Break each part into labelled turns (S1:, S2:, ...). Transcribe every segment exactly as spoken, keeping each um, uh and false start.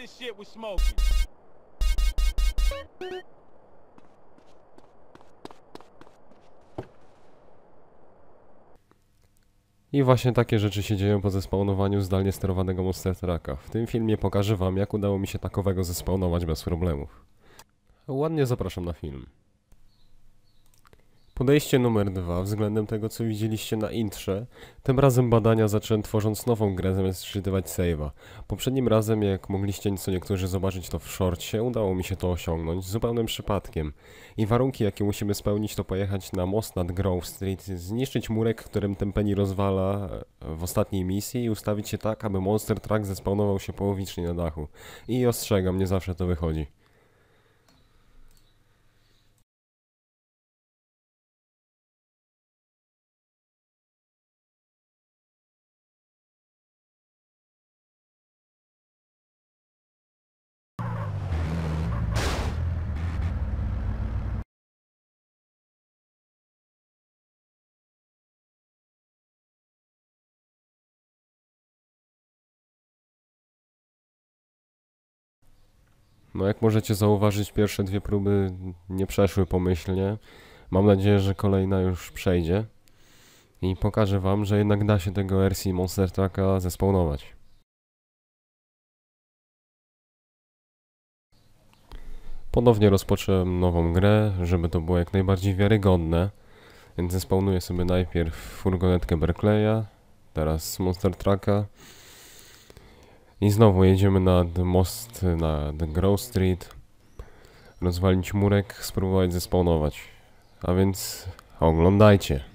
S1: this shit with smoking.
S2: I właśnie takie rzeczy się dzieją po zespawnowaniu zdalnie sterowanego Monster Trucka. W tym filmie pokażę wam, jak udało mi się takowego zespawnować bez problemów. Ładnie zapraszam na film. Podejście numer dwa względem tego, co widzieliście na intrze. Tym razem badania zacząłem tworząc nową grę, zamiast czytywać save'a. Poprzednim razem, jak mogliście co niektórzy zobaczyć to w shortcie, udało mi się to osiągnąć zupełnym przypadkiem. I warunki, jakie musimy spełnić, to pojechać na most nad Grove Street, zniszczyć murek, którym ten Penny rozwala w ostatniej misji i ustawić się tak, aby Monster Truck zespawnował się połowicznie na dachu. I ostrzegam, nie zawsze to wychodzi. No jak możecie zauważyć, pierwsze dwie próby nie przeszły pomyślnie. Mam nadzieję, że kolejna już przejdzie. I pokażę wam, że jednak da się tego R C Monster Trucka zespawnować. Ponownie rozpocząłem nową grę, żeby to było jak najbardziej wiarygodne. Więc zespawnuję sobie najpierw furgonetkę Berkeleya, teraz Monster Trucka. I znowu jedziemy nad most, nad Grove Street, rozwalić murek, spróbować zespawnować. A więc oglądajcie.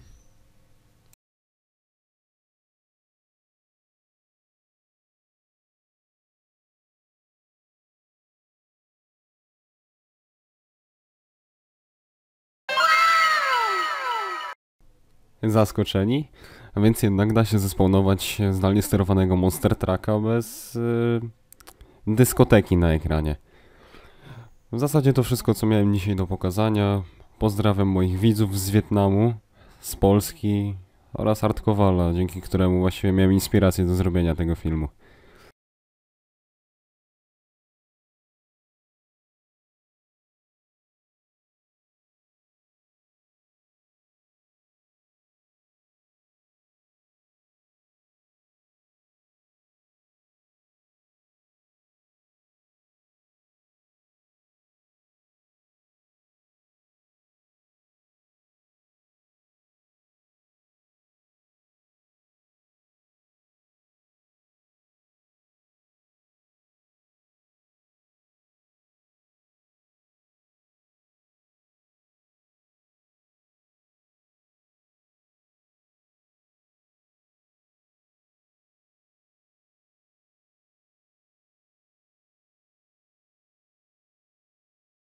S2: Zaskoczeni? A więc jednak da się zespawnować zdalnie sterowanego Monster Trucka bez yy, dyskoteki na ekranie. W zasadzie to wszystko, co miałem dzisiaj do pokazania. Pozdrawiam moich widzów z Wietnamu, z Polski oraz Artkowala, dzięki któremu właściwie miałem inspirację do zrobienia tego filmu.